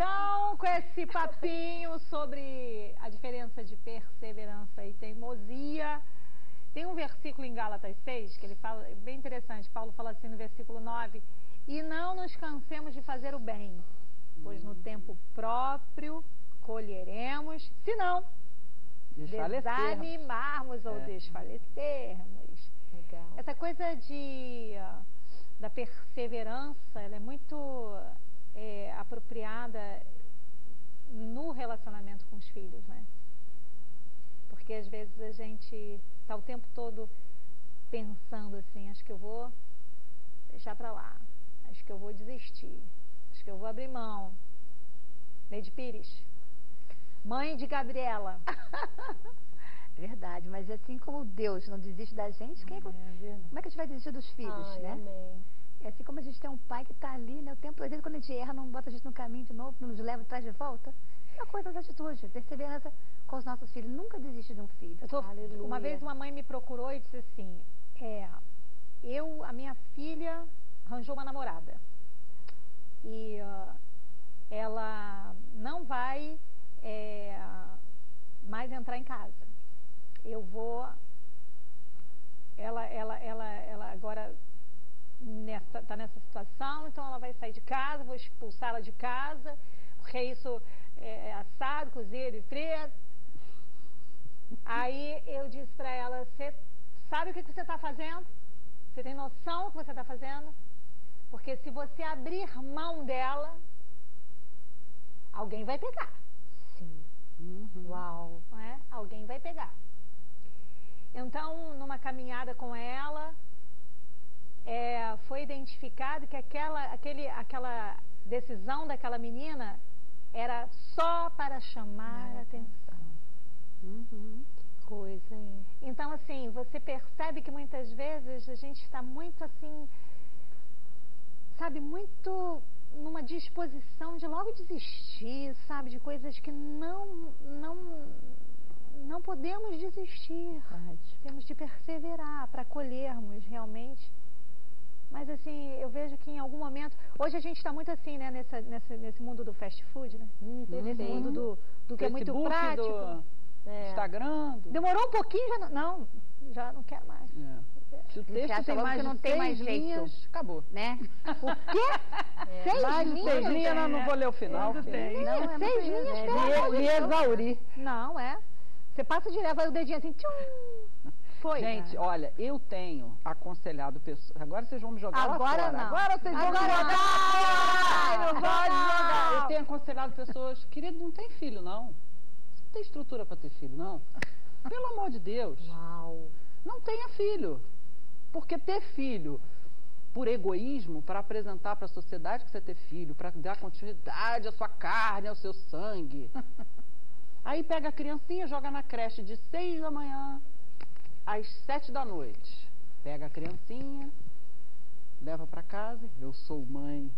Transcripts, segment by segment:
Então, com esse papinho sobre a diferença de perseverança e teimosia, tem um versículo em Gálatas 6, que ele fala, é bem interessante, Paulo fala assim no versículo 9, e não nos cansemos de fazer o bem, pois no tempo próprio colheremos, se não desanimarmos ou desfalecermos. Legal. Essa coisa da perseverança, ela é muito apropriada no relacionamento com os filhos, né? Porque às vezes a gente está o tempo todo pensando assim, acho que eu vou deixar pra lá, acho que eu vou desistir, acho que eu vou abrir mão. Neide Pires, mãe de Gabriela. Verdade, mas assim como Deus não desiste da gente, como é que a gente vai desistir dos filhos, né? Amém. É assim como a gente tem um pai que está ali, né? O tempo todo, quando a gente erra, não bota a gente no caminho de novo, não nos leva atrás de volta. É uma coisa das atitudes, perseverança com os nossos filhos. Nunca desiste de um filho. Uma vez uma mãe me procurou e disse assim, a minha filha arranjou uma namorada. E ela não vai mais entrar em casa. Ela agora está nessa situação, então ela vai sair de casa, vou expulsá-la de casa, porque isso é assado, cozido e frito. Aí eu disse para ela, você sabe o que você está fazendo? Você tem noção do que você está fazendo? Porque se você abrir mão dela, alguém vai pegar. Sim. Uau. Não é? Alguém vai pegar. Então, numa caminhada com ela, foi identificado que aquela decisão daquela menina era só para chamar a atenção. Que coisa, hein? Então, assim, você percebe que muitas vezes a gente está muito assim, sabe, muito numa disposição de logo desistir, sabe, de coisas que não podemos desistir. Verdade. Temos de perseverar para colhermos realmente. Mas assim, eu vejo que em algum momento... Hoje a gente está muito assim, né? Nesse mundo do fast food, né? Nesse mundo do que é muito prático. Do Instagram. Demorou um pouquinho, já não quero mais. Se o texto tem mais não de tem mais 6 linhas, jeito, acabou. né? O quê? 6 Mais de 6 linhas, não vou ler o final. Não, 6 linhas, pelo amor de Me Deus. exauri. Não, Você passa direto, vai o dedinho assim, tchum. Foi. Gente, olha, eu tenho aconselhado pessoas... Agora vocês vão me jogar lá Agora fora. não. Agora vocês vão me jogar. Ai, não pode jogar. Eu tenho aconselhado pessoas... Querido, não tem filho, não. Você não tem estrutura para ter filho, não. Pelo amor de Deus. Uau. Não tenha filho. Porque ter filho por egoísmo, para apresentar para a sociedade que você ter filho, para dar continuidade à sua carne, ao seu sangue. Aí pega a criancinha, joga na creche de 6 da manhã às 7 da noite. Pega a criancinha, leva para casa, eu sou mãe.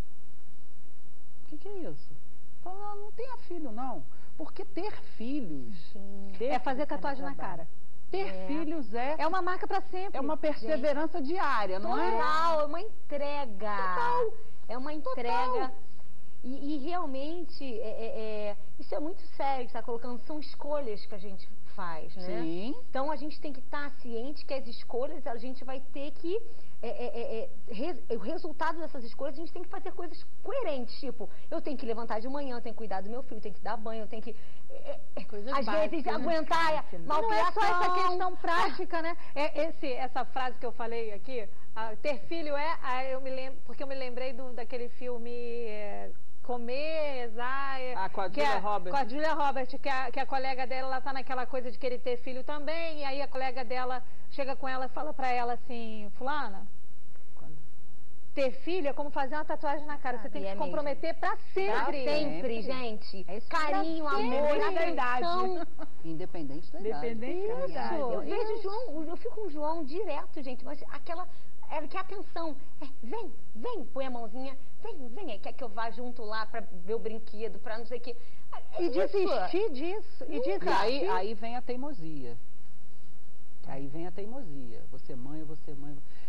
O que é isso? Fala, não tenha filho, não. Porque ter filhos... É fazer tatuagem na cara. Ter filhos é uma marca para sempre. É uma perseverança diária, não é? Total, é uma entrega. Total. É uma entrega. Total. E realmente, isso é muito sério, está colocando, são escolhas que a gente faz, né? Sim. Então a gente tem que estar ciente que as escolhas, a gente vai ter que, o resultado dessas escolhas, a gente tem que fazer coisas coerentes, tipo, eu tenho que levantar de manhã, eu tenho que cuidar do meu filho, eu tenho que dar banho, eu tenho que, às vezes, aguentar malcriação. Não é só essa questão prática, né? Essa frase que eu falei aqui, ter filho porque eu me lembrei daquele filme... Comer, com a Julia Roberts. Com a Julia Roberts, que a colega dela, ela tá naquela coisa de querer ter filho também, e aí a colega dela chega com ela e fala pra ela assim, fulana, ter filho é como fazer uma tatuagem na cara, você tem que se comprometer pra sempre. Pra sempre, gente. Carinho, amor, atenção. Independente da idade. Independente da idade. Eu vejo o João, eu fico com o João direto, gente, mas ele quer atenção. Vem, põe a mãozinha, vem, quer que eu vá junto lá pra ver o brinquedo, pra não sei o quê. E desistir disso. Aí vem a teimosia. Aí vem a teimosia. Você mãe.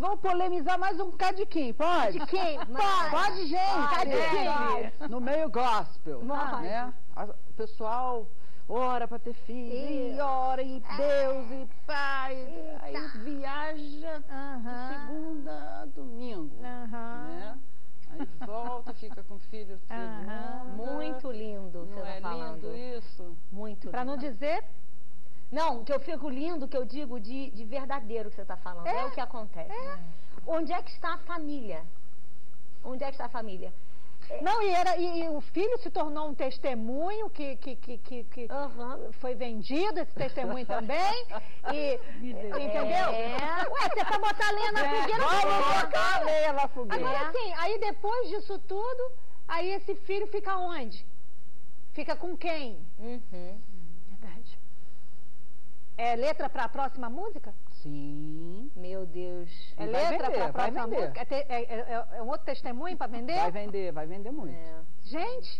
Vamos polemizar mais um cadiquinho, pode? Quem? Pode, gente. Cadiquinho. No meio gospel, Pode. né? O pessoal ora para ter filho, e ora, e Deus, e pai. Aí viaja de segunda a domingo, né? Aí volta, fica com o filho de segunda. Muito lindo, você Não tá é falando. lindo isso? Muito lindo. Pra não dizer, Não, que eu fico lindo, que eu digo de verdadeiro que você está falando. É o que acontece. Onde é que está a família? Onde é que está a família? não, e o filho se tornou um testemunho que foi vendido, esse testemunho também. Entendeu? Ué, você pra botar lenha na fogueira, Vamos botar lenha na fogueira. Agora assim, aí depois disso tudo, aí esse filho fica onde? Fica com quem? Verdade. É letra pra próxima música? Sim. Meu Deus. É Vai letra vender, pra vai próxima vender. música? É um outro testemunho pra vender? Vai vender muito. É. Gente,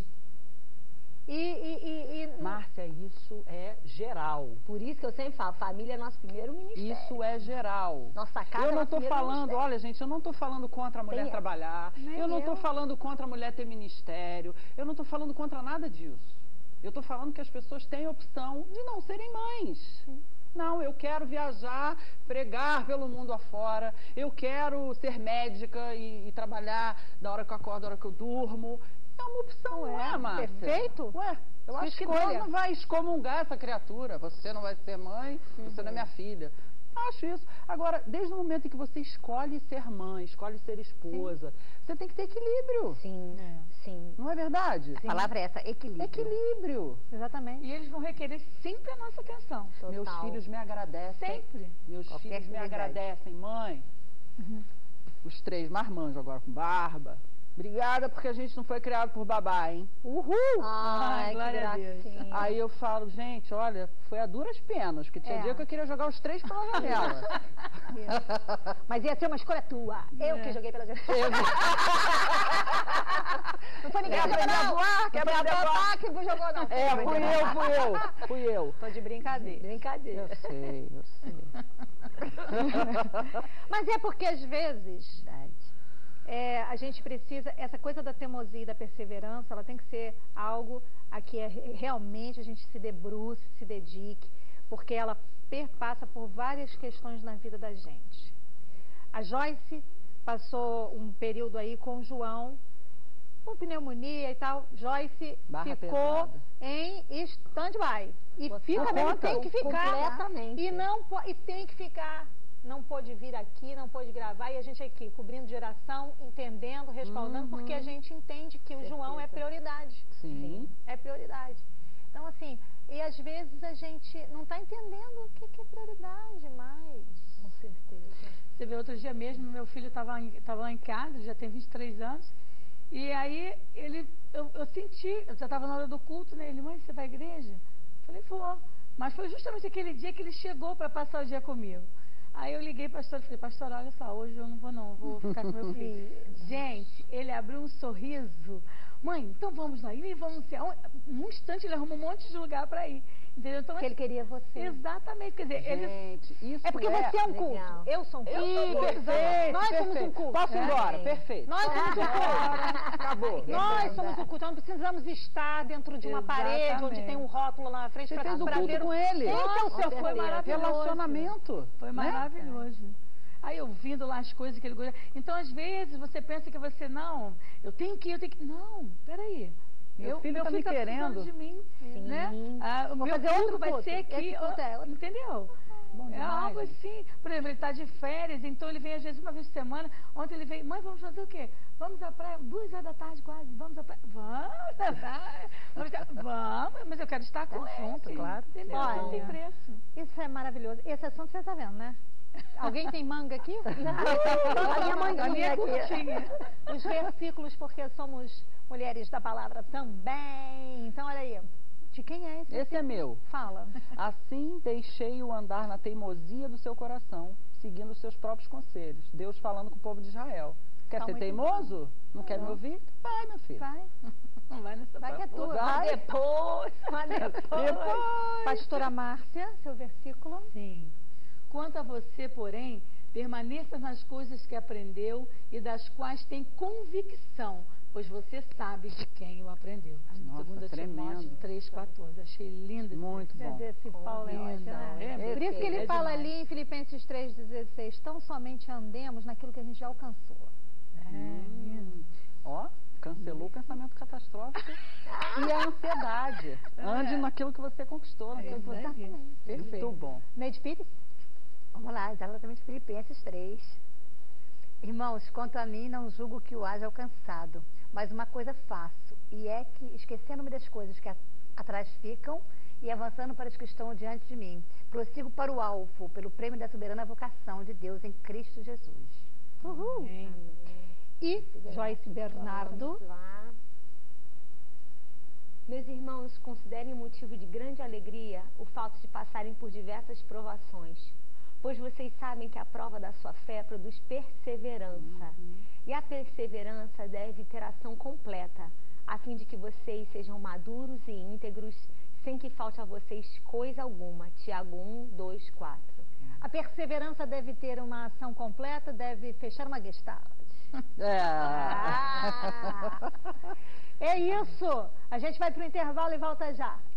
Márcia, isso é geral. Por isso que eu sempre falo, família é nosso primeiro ministério. Isso é geral. Nossa casa Eu é não nosso estou primeiro falando, ministério. olha gente, eu não estou falando contra a mulher Tem- trabalhar, Nem eu não estou eu. falando contra a mulher ter ministério, eu não estou falando contra nada disso. Eu estou falando que as pessoas têm opção de não serem mães. Não, eu quero viajar, pregar pelo mundo afora, eu quero ser médica e trabalhar da hora que eu acordo, da hora que eu durmo. É uma opção, não é, Márcia? perfeito. Ué, eu Sua acho que escolha. Deus não vai excomungar essa criatura. Você não vai ser mãe, você não é minha filha. Acho isso. Agora, desde o momento em que você escolhe ser mãe, escolhe ser esposa, você tem que ter equilíbrio. Sim, sim. Não é verdade? A palavra é essa, equilíbrio. Equilíbrio. Exatamente. E eles vão requerer sempre a nossa atenção. Total. Meus filhos me agradecem. Sempre. Meus Qualquer filhos me atividade. agradecem, mãe. Os três marmanjos agora com barba. Obrigada porque a gente não foi criado por babá, hein? Uhul! Ai, que glória a Deus. gracinha. Aí eu falo, gente, olha, foi a duras penas, porque tinha dia que eu queria jogar os três pela janela. Mas ia ser uma escolha tua. Eu que joguei pela janela. Não foi ninguém que jogou, não. Quer aprender a voar? Que jogou, não. Fui eu. Tô de brincadeira. Brincadeira. Eu sei. Mas é porque, às vezes, a gente precisa, essa coisa da teimosia e da perseverança, ela tem que ser algo a que realmente a gente se debruce, se dedique, porque ela perpassa por várias questões na vida da gente. A Joyce passou um período aí com o João, com pneumonia e tal. Joyce Barra ficou pesada. em stand-by. E Você fica mesmo, conta tem que ficar. completamente. E tem que ficar. Não pôde vir aqui, não pôde gravar, e a gente aqui cobrindo geração, entendendo, respaldando, porque a gente entende que o João é prioridade. Sim. É prioridade. Então, assim, e às vezes a gente não está entendendo o que é prioridade mais. Com certeza. Você vê, outro dia mesmo, meu filho estava lá em casa, já tem 23 anos, e aí eu senti, eu já estava na hora do culto, né? Ele, mãe, você vai à igreja? Eu falei, vou. Mas foi justamente aquele dia que ele chegou para passar o dia comigo. Aí eu liguei para a pastora e falei, pastora, olha só, hoje eu não vou não, vou ficar com meu filho. Gente, ele abriu um sorriso. Mãe, então vamos lá, e vamos ser. Um instante ele arruma um monte de lugar para ir. Entendeu? Então, Porque ele queria você. exatamente, quer dizer, ele... Gente, isso É porque você é um culto. legal. Eu sou um culto. Perfeito, Nós somos um perfeito. culto. Posso ir embora? É. Perfeito. Nós somos um culto. Acabou. Nós somos um culto. Nós não precisamos estar dentro de uma parede onde tem um rótulo lá na frente Você para fez o culto ver com ele. Esse é o seu Foi culto. maravilhoso. Relacionamento. Foi né? maravilhoso. Aí eu vindo lá as coisas que ele gosta. Então, às vezes, você pensa que você, não, eu tenho que. Não, peraí. Meu filho tá me tá querendo. precisando de mim, né? O Vou meu fazer culto outro vai culto. ser que, Esse culto é outro. entendeu? Bom É demais, algo gente. assim. Por exemplo, ele está de férias, então ele vem às vezes uma vez por semana. Ontem ele veio, mãe, vamos fazer o quê? Vamos à praia, 2 horas da tarde quase, vamos à praia. Vamos à praia. Vamos, mas eu quero estar com ele. junto, claro. Entendeu? Olha, Não tem preço. Isso é maravilhoso. Esse assunto você está vendo, né? Alguém tem manga aqui? A minha manguinha aqui. Os versículos, porque somos mulheres da palavra também. Então, olha aí. De quem é esse? Esse é meu. Fala. Assim deixei-o andar na teimosia do seu coração, seguindo os seus próprios conselhos. Deus falando com o povo de Israel. Quer Tá ser muito teimoso? Não quer me ouvir? Vai, meu filho. Vai. Não vai nessa Vai que é tua. Vai. Mas depois. Pastora Márcia, seu versículo. Sim. Quanto a você, porém, Permaneça nas coisas que aprendeu e das quais tem convicção, pois você sabe de quem o aprendeu. Nossa, 2 tremendo. Timóteo 3,14. Achei lindo. Muito bom. Esse Paulo é Lindo, ótimo, né? é Por isso que ele perfeito, fala demais. ali em Filipenses 3,16, tão somente andemos naquilo que a gente já alcançou. Lindo. Ó, cancelou o pensamento catastrófico e a ansiedade. Ande naquilo que você conquistou, naquilo que você... Perfeito. Muito bom. Neide Pires? Vamos lá, exatamente Filipenses 3. Irmãos, quanto a mim, não julgo que o haja alcançado, mas uma coisa faço, e é que, esquecendo-me das coisas que atrás ficam e avançando para as que estão diante de mim, prossigo para o alvo, pelo prêmio da soberana vocação de Deus em Cristo Jesus. Uhul. Amém. E Joyce Bernardo? Vamos lá. Meus irmãos, considerem motivo de grande alegria o fato de passarem por diversas provações, pois vocês sabem que a prova da sua fé produz perseverança. E a perseverança deve ter ação completa, a fim de que vocês sejam maduros e íntegros, sem que falte a vocês coisa alguma. Tiago 1, 2, 4. A perseverança deve ter uma ação completa, deve fechar uma gestalt. É. É isso! A gente vai para o intervalo e volta já.